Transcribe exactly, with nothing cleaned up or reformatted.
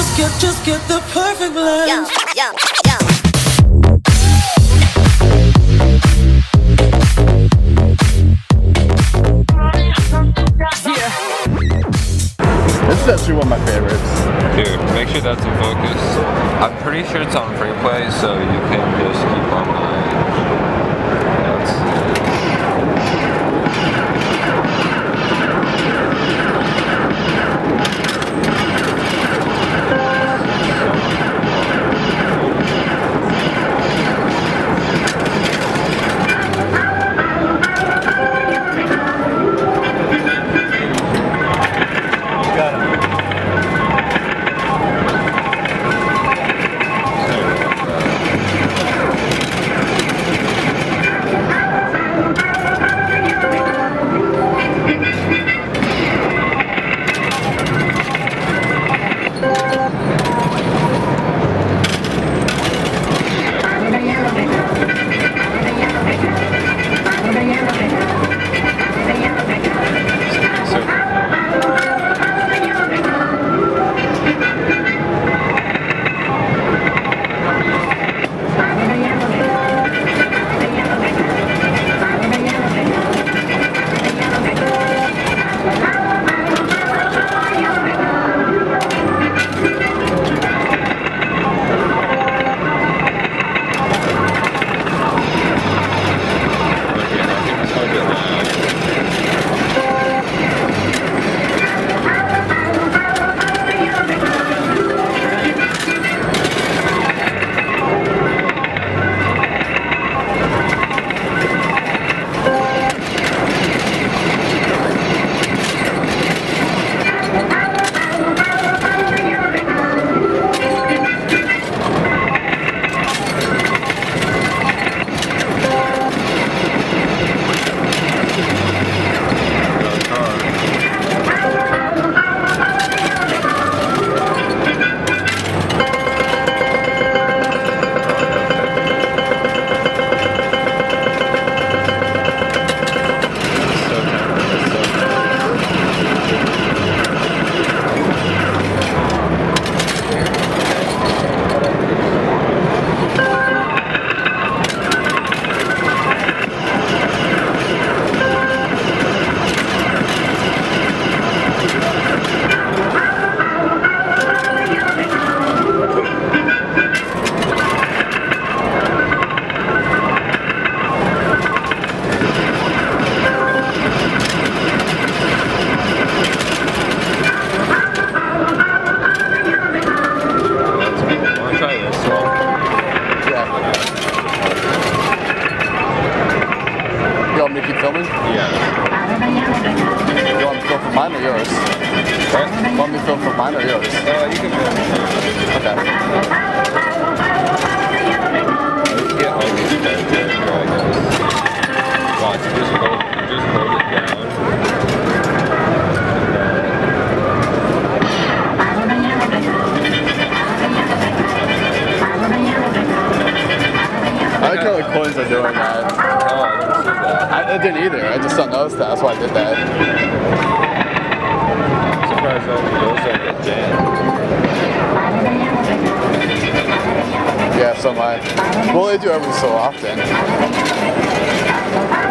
Just get, just get the perfect blend. Yo, yo, yo. This is actually one of my favorites. Dude, make sure that's in focus. I'm pretty sure it's on free play, so you can just keep on my notes. Filming? Yeah. You want me to film for mine or yours? What? You want me to film for mine or yours? Uh, you can film. Okay. Let's get all these guys there, I guess. Watch, just hold, just hold it down. I like how the coins are doing that. Oh, I didn't see that. I, I didn't either. I just don't notice that. That's why I did that. I'm surprised all of those don't get jammed. Yeah, so am I. Well, they do every so often.